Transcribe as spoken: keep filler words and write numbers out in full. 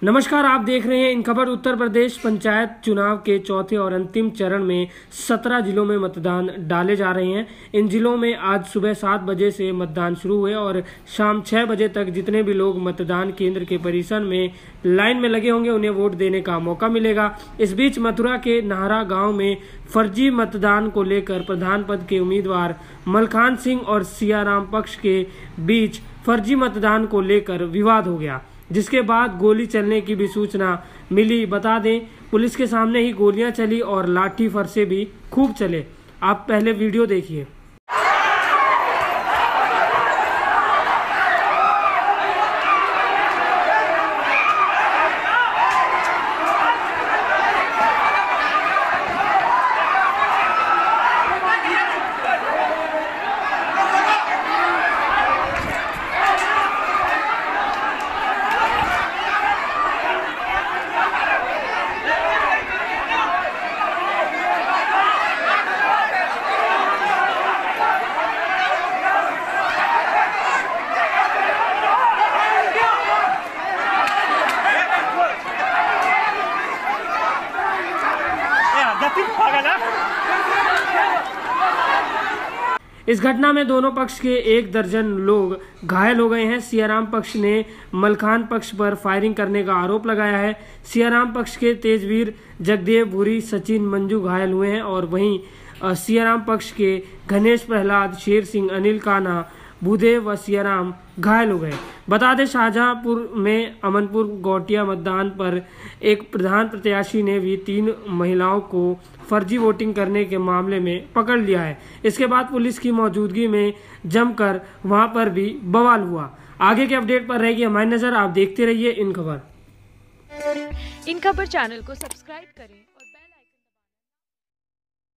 नमस्कार, आप देख रहे हैं इन खबर। उत्तर प्रदेश पंचायत चुनाव के चौथे और अंतिम चरण में सत्रह जिलों में मतदान डाले जा रहे हैं। इन जिलों में आज सुबह सात बजे से मतदान शुरू हुए और शाम छह बजे तक जितने भी लोग मतदान केंद्र के परिसर में लाइन में लगे होंगे उन्हें वोट देने का मौका मिलेगा। इस बीच मथुरा के नाहरा गांव में फर्जी मतदान को लेकर प्रधान पद के उम्मीदवार मलखान सिंह और सियाराम पक्ष के बीच फर्जी मतदान को लेकर विवाद हो गया, जिसके बाद गोली चलने की भी सूचना मिली। बता दें, पुलिस के सामने ही गोलियां चली और लाठी फरसे भी खूब चले। आप पहले वीडियो देखिए। इस घटना में दोनों पक्ष के एक दर्जन लोग घायल हो गए हैं। सियाराम पक्ष ने मलखान पक्ष पर फायरिंग करने का आरोप लगाया है। सियाराम पक्ष के तेजवीर, जगदेव, भूरी, सचिन, मंजू घायल हुए हैं और वहीं सियाराम पक्ष के गणेश, प्रहलाद, शेर सिंह, अनिल, कान्हा, भूदेव व सियाराम घायल हो गए। बता दें, शाहजहांपुर में अमनपुर गौटिया मतदान पर एक प्रधान प्रत्याशी ने भी तीन महिलाओं को फर्जी वोटिंग करने के मामले में पकड़ लिया है। इसके बाद पुलिस की मौजूदगी में जमकर वहां पर भी बवाल हुआ। आगे के अपडेट पर रहेगी हमारी नजर। आप देखते रहिए इन खबर। इन खबर चैनल को सब्सक्राइब करें और